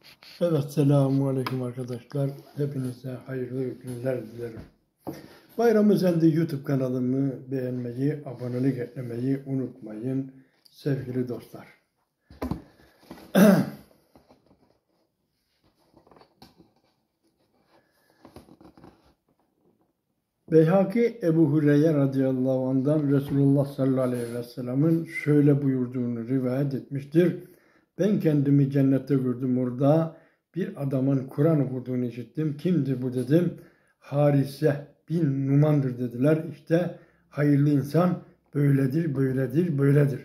Evet, selamun aleyküm arkadaşlar. Hepinize hayırlı günler dilerim. Bayram Özendi YouTube kanalımı beğenmeyi, abonelik etmeyi unutmayın sevgili dostlar. Beyhaki Ebu Hureyre radıyallahu anh'dan Resulullah sallallahu aleyhi ve sellem'in şöyle buyurduğunu rivayet etmiştir. Ben kendimi cennette gördüm, orada bir adamın Kur'an okuduğunu işittim. Kimdir bu dedim. Harise bin Numan'dır dediler. İşte hayırlı insan böyledir, böyledir, böyledir.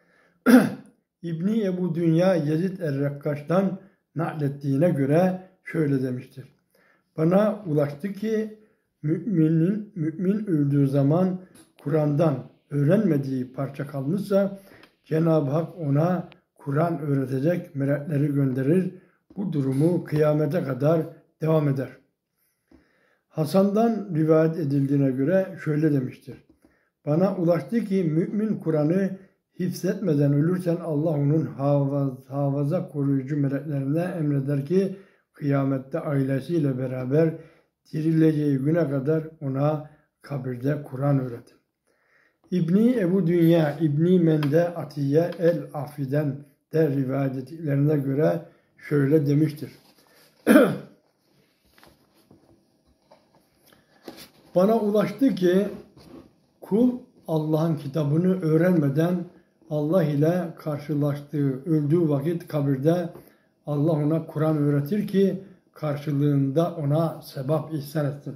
İbni Ebu Dünya Yezid er-Rekkaş'tan naklettiğine göre şöyle demiştir. Bana ulaştı ki mümin öldüğü zaman Kur'an'dan öğrenmediği parça kalmışsa Cenab-ı Hak ona Kur'an öğretecek melekleri gönderir. Bu durumu kıyamete kadar devam eder. Hasan'dan rivayet edildiğine göre şöyle demiştir. Bana ulaştı ki mümin Kur'an'ı hifzetmeden ölürsen Allah onun havaza koruyucu meleklerine emreder ki kıyamette ailesiyle beraber dirileceği güne kadar ona kabirde Kur'an öğretin. İbni Ebu Dünya, İbni Mende Atiye el-Afi'den de rivayet ettiklerine göre şöyle demiştir. Bana ulaştı ki kul Allah'ın kitabını öğrenmeden Allah ile karşılaştığı, öldüğü vakit kabirde Allah ona Kur'an öğretir ki karşılığında ona sevap ihsan etsin.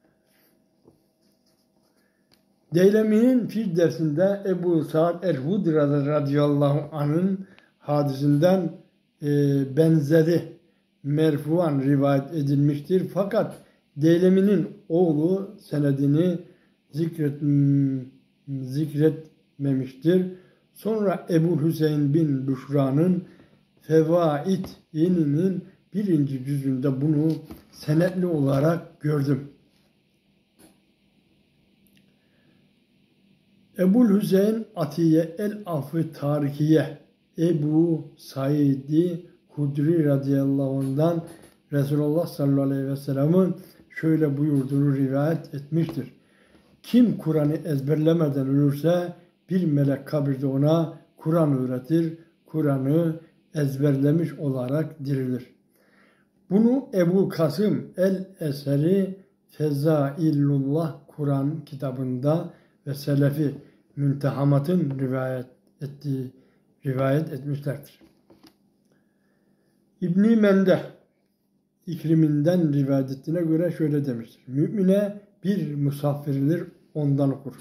Deylemi'nin Fil dersinde Ebu Sa'd el-Hudri radıyallahu anh'ın hadisinden benzeri merfuan rivayet edilmiştir. Fakat Deylemi'nin oğlu senedini zikretmemiştir. Sonra Ebu Hüseyin bin Büşra'nın Fevaid-i'nin 1. cüzünde bunu senetli olarak gördüm. Ebu Hüseyin Atiye el-Afı Tarikiye Ebu Said-i Hudri radıyallahu anh'dan Resulullah sallallahu aleyhi ve sellem'in şöyle buyurduğunu rivayet etmiştir. Kim Kur'an'ı ezberlemeden ölürse bir melek kabirde ona Kur'an öğretir, Kur'an'ı ezberlemiş olarak dirilir. Bunu Ebu Kasım el-Eseri Fezailullah Kur'an kitabında ve Selefi Müntehamat'ın rivayet etmişlerdir. İbni Mende İkrim'inden rivayet ettiğine göre şöyle demiştir. Mümine bir mushaf verilir, ondan okur.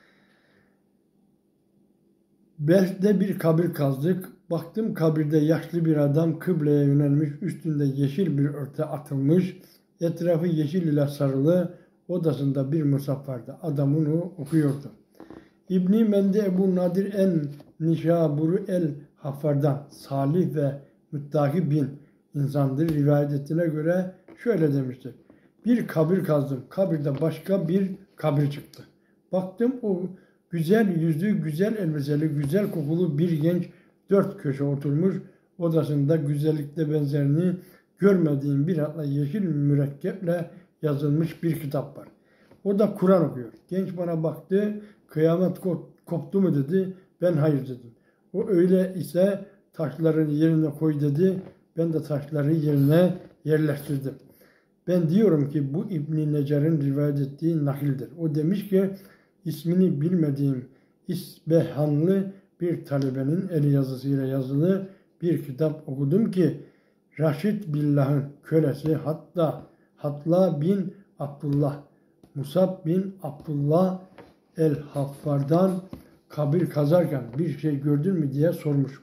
Belh'de bir kabir kazdık. Baktım kabirde yaşlı bir adam kıbleye yönelmiş, üstünde yeşil bir örtü atılmış, etrafı yeşil ile sarılı, odasında bir mushaf vardı. Adam onu okuyordu. İbni Mende Ebu Nadir en-Nişaburi el-Haffar'dan salih ve müttaki bin insandır. Rivayet ettiğine göre şöyle demiştir. Bir kabir kazdım. Kabirde başka bir kabir çıktı. Baktım o güzel yüzlü, güzel elbiseli, güzel kokulu bir genç 4 köşe oturmuş. Odasında güzellikte benzerini görmediğim bir hatla yeşil mürekkeple yazılmış bir kitap var. O da Kur'an okuyor. Genç bana baktı. Kıyamet koptu mu dedi. Ben hayır dedim. O öyle ise taşların yerine koy dedi. Ben de taşları yerine yerleştirdim. Ben diyorum ki bu İbn-i Necer'in rivayet ettiği nakildir. O demiş ki ismini bilmediğim İsbehanlı bir talebenin el yazısıyla yazılı bir kitap okudum ki Raşid Billah'ın kölesi Hatla bin Abdullah, Musab bin Abdullah el-Haffar'dan kabir kazarken bir şey gördün mü diye sormuş.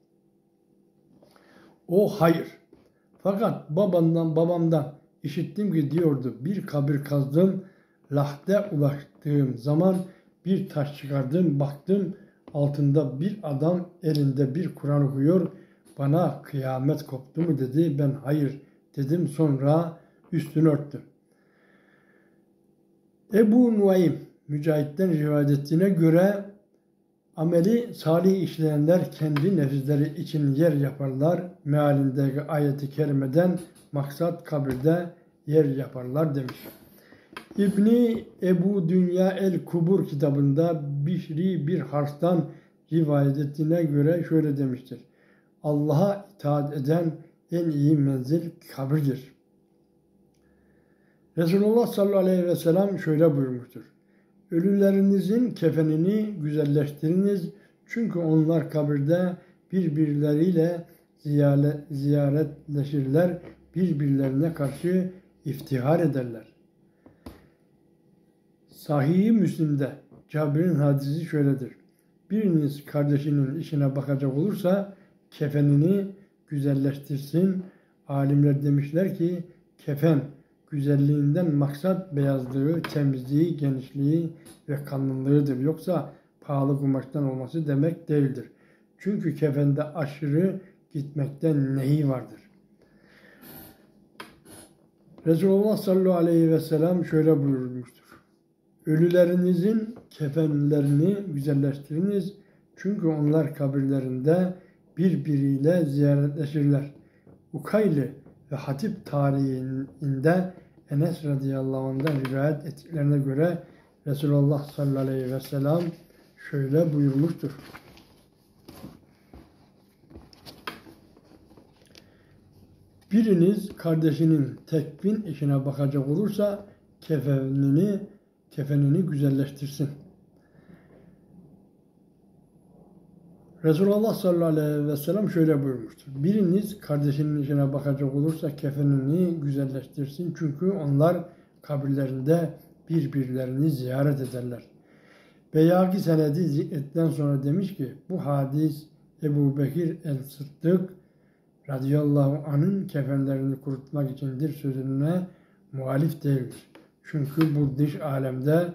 O hayır. Fakat babamdan işittim ki diyordu bir kabir kazdım, Lahde ulaştığım zaman bir taş çıkardım, baktım altında bir adam elinde bir Kur'an okuyor. Bana kıyamet koptu mu dedi. Ben hayır dedim. Sonra üstünü örttüm. Ebu Nuaym Mücahit'ten rivayet ettiğine göre Ameli salih işleyenler kendi nefisleri için yer yaparlar. Mealindeki ayeti kerimeden maksat kabirde yer yaparlar demiş. İbni Ebu Dünya el-Kubur kitabında Bişri bir Hars'tan rivayet ettiğine göre şöyle demiştir. Allah'a itaat eden en iyi menzil kabirdir. Resulullah sallallahu aleyhi ve sellem şöyle buyurmuştur. Ölülerinizin kefenini güzelleştiriniz çünkü onlar kabirde birbirleriyle ziyaretleşirler, birbirlerine karşı iftihar ederler. Sahih-i Müslim'de Cabir'in hadisi şöyledir. Biriniz kardeşinin işine bakacak olursa kefenini güzelleştirsin. Alimler demişler ki kefen güzelliğinden maksat beyazlığı, temizliği, genişliği ve kalınlığıdır. Yoksa pahalı kumaştan olması demek değildir. Çünkü kefende aşırı gitmekten nehi vardır. Resulullah sallallahu aleyhi ve sellem şöyle buyurmuştur. Ölülerinizin kefenlerini güzelleştiriniz. Çünkü onlar kabirlerinde birbiriyle ziyaretleşirler. Ukayli ve Hatip tarihinde Enes radıyallahu anh'dan rivayet ettiklerine göre Resulullah sallallahu aleyhi ve sellem şöyle buyurmuştur. Biriniz kardeşinin tekfin işine bakacak olursa kefenini güzelleştirsin. Resulullah sallallahu aleyhi ve sellem şöyle buyurmuştur. Biriniz kardeşinin işine bakacak olursa kefenini güzelleştirsin. Çünkü onlar kabirlerinde birbirlerini ziyaret ederler. Beyaki senedi zikretten sonra demiş ki bu hadis Ebu Bekir el-Sıddık radıyallahu anh'ın kefenlerini kurutmak içindir sözüne muhalif değildir. Çünkü bu dış alemde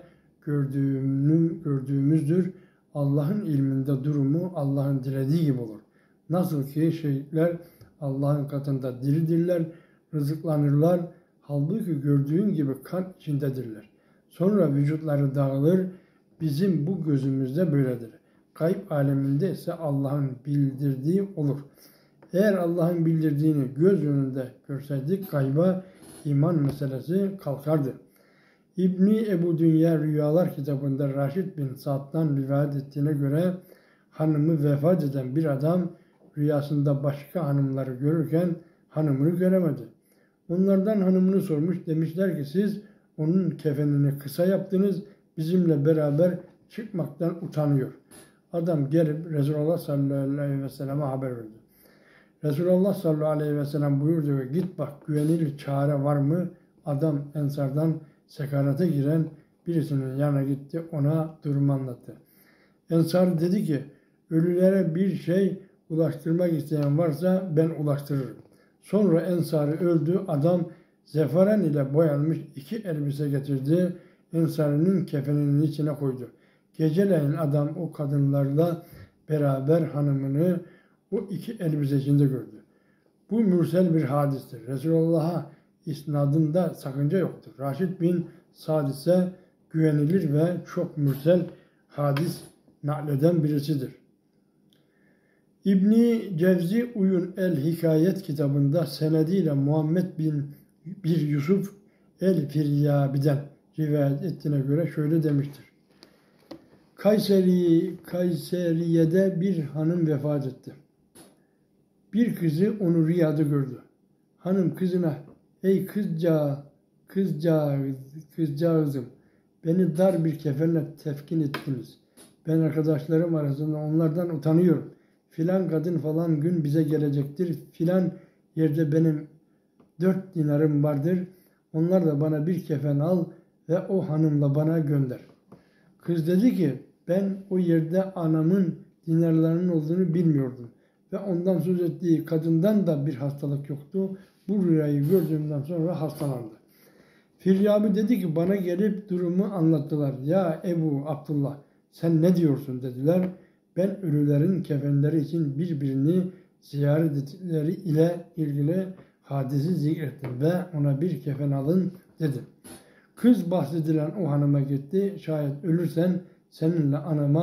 gördüğümüzdür. Allah'ın ilminde durumu Allah'ın dilediği gibi olur. Nasıl ki şehitler Allah'ın katında diridirler, rızıklanırlar. Halbuki gördüğün gibi kan içindedirler. Sonra vücutları dağılır. Bizim bu gözümüzde böyledir. Gayb aleminde ise Allah'ın bildirdiği olur. Eğer Allah'ın bildirdiğini göz önünde görseydik gayba iman meselesi kalkardı. İbni Ebu Dünya Rüyalar kitabında Raşid bin Sa'd'dan rivayet ettiğine göre hanımı vefat eden bir adam rüyasında başka hanımları görürken hanımını göremedi. Onlardan hanımını sormuş, demişler ki siz onun kefenini kısa yaptınız, bizimle beraber çıkmaktan utanıyor. Adam gelip Resulullah sallallahu aleyhi ve sellem'e haber verdi. Resulullah sallallahu aleyhi ve sellem buyurdu ve git bak güvenilir çare var mı? Adam Ensar'dan sekarete giren birisinin yanına gitti, ona durumu anlattı. Ensar dedi ki, ölülere bir şey ulaştırmak isteyen varsa ben ulaştırırım. Sonra Ensar'ı öldü, adam zeferen ile boyanmış 2 elbise getirdi, Ensar'ın kefeninin içine koydu. Geceleyin adam o kadınlarla beraber hanımını o 2 elbise içinde gördü. Bu mürsel bir hadistir. Resulullah'a isnadında sakınca yoktur. Raşid bin Sa'd ise güvenilir ve çok mürsel hadis nakleden birisidir. İbni Cevzi Uyun el-Hikayet kitabında senediyle Muhammed bin Yusuf el-Firyabi'den rivayet ettiğine göre şöyle demiştir. Kayseriye'de bir hanım vefat etti. Bir kızı onu rüyada gördü. Hanım kızına, ey kızcağızım, beni dar bir kefenle tefkin ettiniz. Ben arkadaşlarım arasında onlardan utanıyorum. Filan kadın falan gün bize gelecektir. Filan yerde benim 4 dinarım vardır. Onlar da bana bir kefen al ve o hanımla bana gönder. Kız dedi ki, ben o yerde anamın dinarlarının olduğunu bilmiyordum. Ve ondan söz ettiği kadından da bir hastalık yoktu. Bu rüyayı gördüğümden sonra hastalandı. Firyabi dedi ki bana gelip durumu anlattılar. Ya Ebu Abdullah sen ne diyorsun dediler. Ben ölülerin kefenleri için birbirini ziyaret ettikleri ile ilgili hadisi zikrettim ve ona bir kefen alın dedim. Kız bahsedilen o hanıma gitti. Şayet ölürsen seninle anama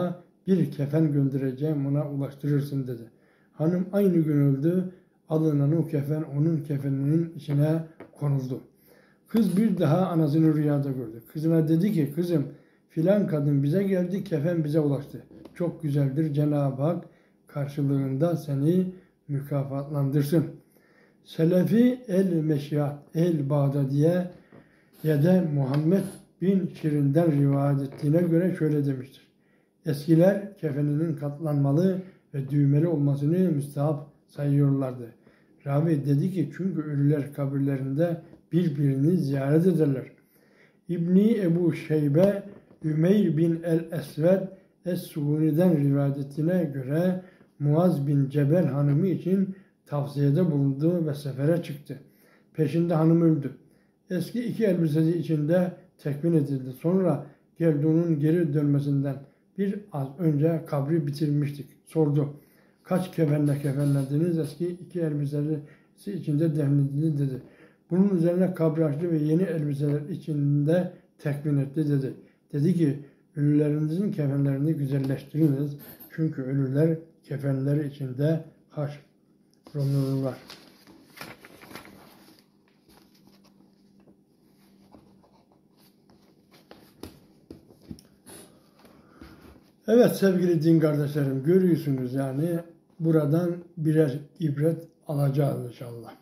bir kefen göndereceğim, ona ulaştırırsın dedi. Hanım aynı gün öldü. Alınan o kefen onun kefeninin içine konuldu. Kız bir daha anasını rüyada gördü. Kızına dedi ki, kızım filan kadın bize geldi, kefen bize ulaştı. Çok güzeldir, Cenab-ı Hak karşılığında seni mükafatlandırsın. Selefi el-Meşiat el-Bağdadiye ya da Muhammed bin Şirin'den rivayet ettiğine göre şöyle demiştir. Eskiler kefeninin katlanmalı ve düğmeli olmasını müstahap sayıyorlardı. Ravi dedi ki çünkü ölüler kabirlerinde birbirini ziyaret ederler. İbni Ebu Şeybe Ümeyr bin el-Esved Es-Suhuni'den rivayet ettiğine göre Muaz bin Cebel hanımı için tavsiyede bulundu ve sefere çıktı. Peşinde hanım öldü. Eski iki elbisesi içinde tekmin edildi. Sonra geldi onun geri dönmesinden bir az önce kabri bitirmiştik. Sordu. Kaç kefenle kefenlediniz? Eski iki elbisesi içinde defnedildi dedi. Bunun üzerine kabri açtı ve yeni elbiseler içinde tekmin etti dedi. Dedi ki ölülerinizin kefenlerini güzelleştiriniz. Çünkü ölüler kefenleri içinde haşrolunurlar. Evet sevgili din kardeşlerim, görüyorsunuz yani buradan birer ibret alacağız inşallah.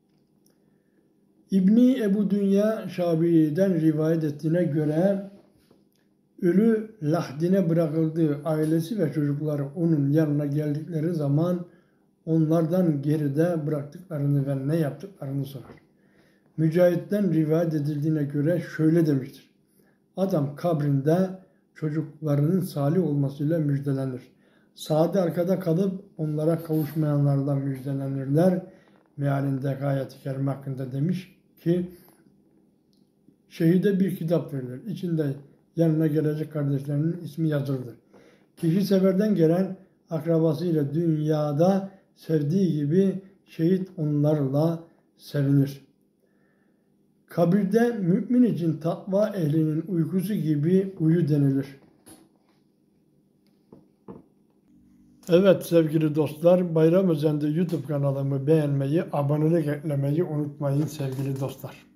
İbni Ebu Dünya Şabii'den rivayet ettiğine göre ölü Lahdine bırakıldığı ailesi ve çocukları onun yanına geldikleri zaman onlardan geride bıraktıklarını ve ne yaptıklarını sorar. Mücahit'ten rivayet edildiğine göre şöyle demiştir. Adam kabrinde çocuklarının salih olmasıyla müjdelenir. Sade arkada kalıp onlara kavuşmayanlarla müjdelenirler. Mealinde ayet-i kerime hakkında demiş ki şehide bir kitap verilir. İçinde yanına gelecek kardeşlerinin ismi yazılıdır. Kişi seferden gelen akrabasıyla dünyada sevdiği gibi şehit onlarla sevinir. Kabirde mümin için takva ehlinin uykusu gibi uyu denilir. Evet sevgili dostlar, Bayram Özen'de YouTube kanalımı beğenmeyi, abonelik eklemeyi unutmayın sevgili dostlar.